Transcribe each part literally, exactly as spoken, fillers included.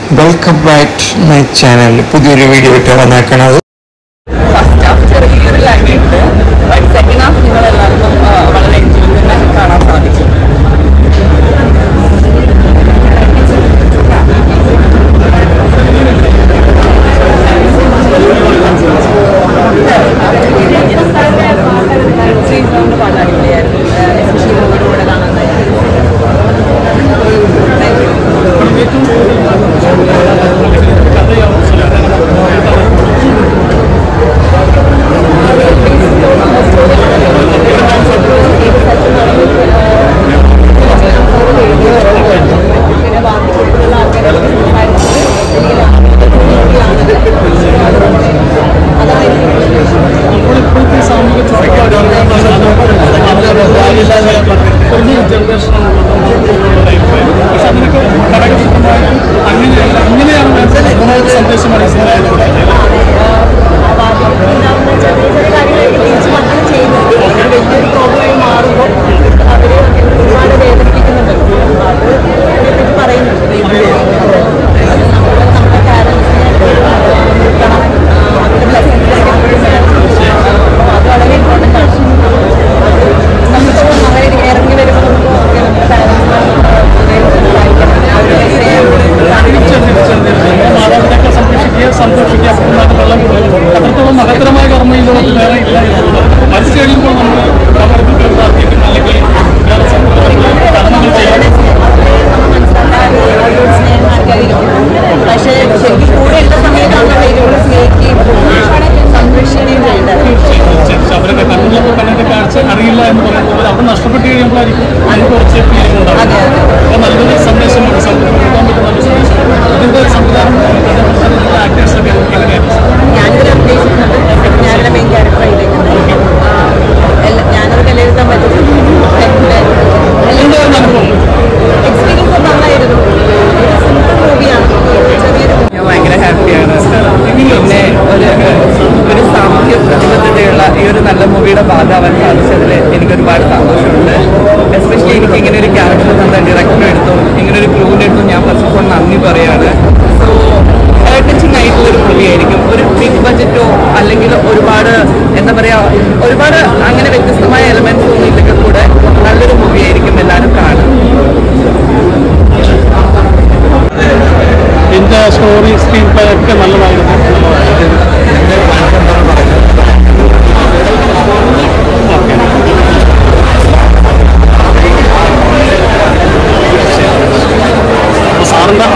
Welcome back to my channel. പുതിയൊരു video ഇട്ട് വന്നേക്കണത്. ഫസ്റ്റ് ഹാഫ് ചെറിയൊരു ലാഗുണ്ട്, ബട്ട് സെക്കൻഡ് ഹാഫ് നിങ്ങളെല്ലാവർക്കും വളരെ എൻജോയ്മെന്റ് കാണാൻ സാധിക്കും. പാട്ട് അടിപൊളിയായിരുന്നു, എസ്പെഷ്യലി കൂടെ കാണാൻ അറിയില്ല എന്ന് പറയുന്നത് അവിടെ നഷ്ടപ്പെട്ട് കഴിയുമ്പോഴായിരിക്കും അതിന് കുറച്ച് ഫീലിംഗ് ഉണ്ടാവും. അപ്പോൾ നല്ലൊരു സന്ദേശമാണ് കൊടുക്കാൻ പറ്റുന്ന നല്ല സന്ദേശം. ഇതിൻ്റെ സംവിധാനം ആക്ടേഴ്സൊക്കെ എങ്ങനെയാണ്? ഞാനിതിൽ അഭിനയിച്ചിട്ടുണ്ട്. ഞാനിവിടെ മെയിൻ ക്യാരക്ടർ ആയിരിക്കുന്നത്. ഞാനത് വിലയിരുത്താൻ പറ്റും. എന്തായിരുന്നു അനുഭവം? എക്സ്പീരിയൻസ് നന്നായിരുന്നു. ഒരു സിമ്പിൾ മൂവിയാണ്. ഞാൻ ഭയങ്കര ഹാപ്പിയാണ്. പിന്നെ ഒരു ഒരു സാമൂഹ്യ പ്രതിബദ്ധതയുള്ള ഈ ഒരു നല്ല മൂവിയുടെ ഭാഗമാവാൻ സാധിച്ചതിൽ എനിക്കൊരുപാട് സന്തോഷമുണ്ട്. എസ്പെഷ്യലി എനിക്ക് ഇങ്ങനെ ഒരു ക്യാരക്ടർ തന്ന ഡയറക്ടർ എടുത്തു, ഇങ്ങനെ ഒരു ക്രൂവിൻ്റെ എടുത്തു ഞാൻ ഫസ്റ്റ് ഓഫ് ഓൾ നന്ദി പറയുകയാണ്. സോ ടച്ചിങ് ആയിട്ടുള്ളൊരു മൂവിയായിരിക്കും. ഒരു ബിഗ് ബഡ്ജറ്റോ അല്ലെങ്കിൽ ഒരുപാട് എന്താ പറയുക ഒരുപാട് അങ്ങനെ വ്യത്യസ്തമായ എലമെൻറ്റ്സ് ഒന്നും ഇല്ലെങ്കിൽ കൂടെ നല്ലൊരു മൂവിയായിരിക്കും, എല്ലാവരും കാണും. ഇതിൻ്റെ സ്റ്റോറി സ്ക്രീൻ പ്ലേ ഒക്കെ നല്ലതായിരുന്നു. സാറിൻ്റെ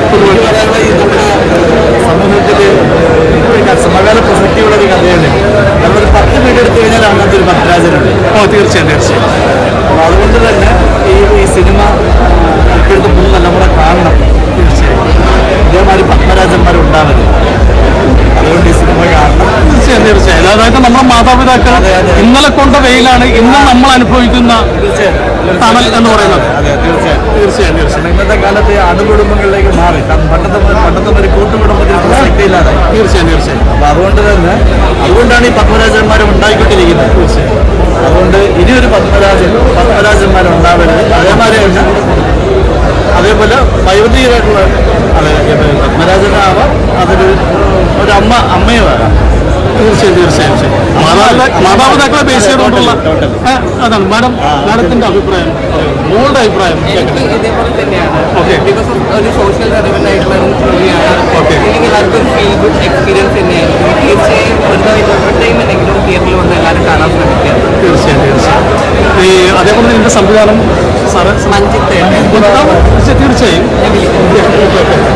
സമൂഹത്തിൽ സമകാല പ്രസക്തിയുള്ളൊരു കഥയാണ്. നമ്മളൊരു പത്ത് മിനിറ്റ് എടുത്തു കഴിഞ്ഞാൽ അങ്ങനത്തെ ഒരു ഭദ്രാചനുണ്ട്. ഓ തീർച്ചയായും തീർച്ചയായും. അപ്പോൾ അതുകൊണ്ട് തന്നെ ഈ ഈ സിനിമ ഇപ്പോഴത്തെ പുതിയ നമ്മളെ കാണണം. തീർച്ചയായും ഇതേമാതിരി പത്മരാജന്മാരുണ്ടാവരുത്. അതുകൊണ്ട് ഈ സിനിമ കാണണം. തീർച്ചയായും തീർച്ചയായും. അതായത് നമ്മുടെ മാതാപിതാക്കൾ ഇന്നലെ കൊണ്ട വെയിലാണ് ഇന്ന് നമ്മൾ അനുഭവിക്കുന്ന തണൽ എന്ന് പറയുന്നത്. അതെ തീർച്ചയായും തീർച്ചയായും തീർച്ചയായും. ഇന്നത്തെ കാലത്ത് അണുകുടുംബങ്ങളിലേക്ക് മാറി പണ്ടത്തെ പണ്ടത്തെ ഒരു കൂട്ടുകുടുംബത്തിന് പ്രസക്തിയില്ലാതെ. തീർച്ചയായും തീർച്ചയായും. അപ്പോൾ അതുകൊണ്ട് തന്നെ അതുകൊണ്ടാണ് ഈ പത്മരാജന്മാരെ ഉണ്ടായിക്കൊണ്ടിരിക്കുന്നത്. തീർച്ചയായും. അതുകൊണ്ട് ഇനിയൊരു പത്മരാജൻ പത്മരാജന്മാരുണ്ടാവരുത്. അതേമാതിരി തന്നെ അതേപോലെ വൈവിധ്യമായിട്ടുള്ള അതെ പത്മരാജനാവാം, അതൊരു ഒരു അമ്മ അമ്മയും ആകാം. തീർച്ചയായും തീർച്ചയായും ശരി. മാതാപിതാക്കളെ ബേസ് ചെയ്തുകൊണ്ടുള്ള അതാണ് മാഡം മാഡത്തിൻ്റെ അഭിപ്രായം, മോളുടെ അഭിപ്രായം. എനിക്ക് ഇതേപോലെ തന്നെയാണ്. ബിക്കോസ് ഓഫ് ഒരു സോഷ്യൽ റെലവൻ്റ് ആയിട്ടുള്ള മൂവിയാണ്. എനിക്ക് എല്ലാവർക്കും ഒരു ഫീൽ ഗുഡ് എക്സ്പീരിയൻസ് തന്നെയാണ്. തീർച്ചയായും ഒരു എൻ്റർടൈൻമെൻ്റ് എങ്കിലും തിയേറ്ററിൽ വന്ന് എല്ലാവരും കാണാൻ ശ്രമിക്കുക. തീർച്ചയായും തീർച്ചയായും. ഈ അതേപോലെ ഇതിൻ്റെ സംവിധാനം സാറ് മഞ്ജിത്ത് തീർച്ചയായും